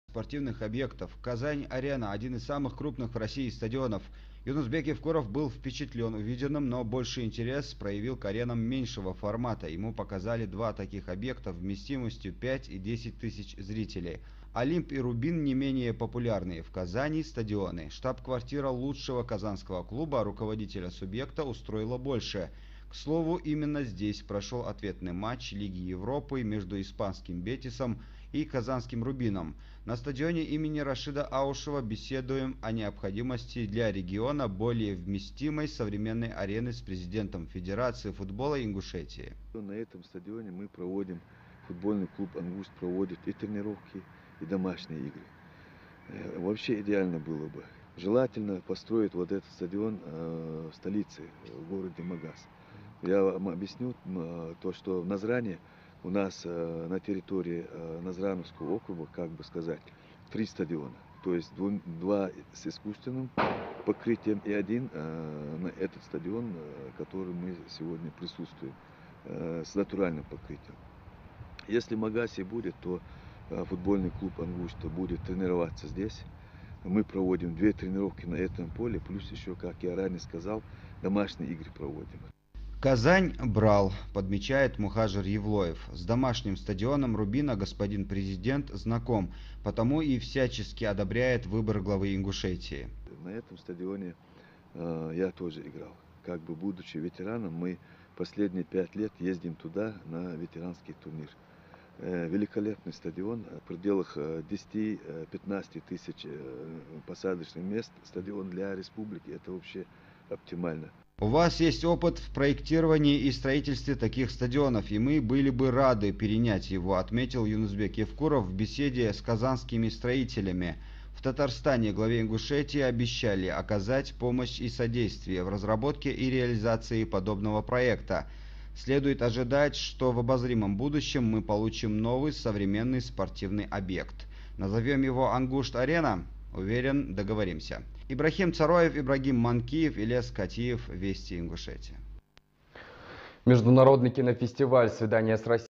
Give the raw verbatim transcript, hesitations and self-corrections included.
спортивных объектов. Казань-Арена – один из самых крупных в России стадионов. Юнусбек Евкуров был впечатлен увиденным, но больший интерес проявил к аренам меньшего формата. Ему показали два таких объекта вместимостью пять и десять тысяч зрителей. Олимп и Рубин не менее популярные в Казани стадионы. Штаб-квартира лучшего казанского клуба, руководителя субъекта, устроила больше. К слову, именно здесь прошел ответный матч Лиги Европы между испанским «Бетисом» и казанским «Рубином». На стадионе имени Рашида Аушева беседуем о необходимости для региона более вместимой современной арены с президентом Федерации футбола Ингушетии. На этом стадионе мы проводим, футбольный клуб «Ангуст» проводит и тренировки, и домашние игры. Вообще идеально было бы. Желательно построить вот этот стадион в столице, в городе Магас. Я вам объясню то, что в Назране у нас на территории Назрановского округа, как бы сказать, три стадиона. То есть два с искусственным покрытием и один на этот стадион, который мы сегодня присутствуем, с натуральным покрытием. Если в Магасе будет, то футбольный клуб «Ангуст» будет тренироваться здесь. Мы проводим две тренировки на этом поле, плюс еще, как я ранее сказал, домашние игры проводим. Казань брал, подмечает Мухажир Евлоев. С домашним стадионом Рубина господин президент знаком, потому и всячески одобряет выбор главы Ингушетии. На этом стадионе э, я тоже играл. Как бы будучи ветераном, мы последние пять лет ездим туда на ветеранский турнир. Э, великолепный стадион, в пределах десяти-пятнадцати тысяч посадочных мест. Стадион для республики – это вообще оптимально. У вас есть опыт в проектировании и строительстве таких стадионов, и мы были бы рады перенять его, отметил Юнусбек Евкуров в беседе с казанскими строителями. В Татарстане главе Ингушетии обещали оказать помощь и содействие в разработке и реализации подобного проекта. Следует ожидать, что в обозримом будущем мы получим новый современный спортивный объект. Назовем его «Ангушт-арена». Уверен, договоримся. Ибрахим Цароев, Ибрагим Манкиев, Ильяс Катиев, Вести Ингушетия. Международный кинофестиваль «Свидание с Россией»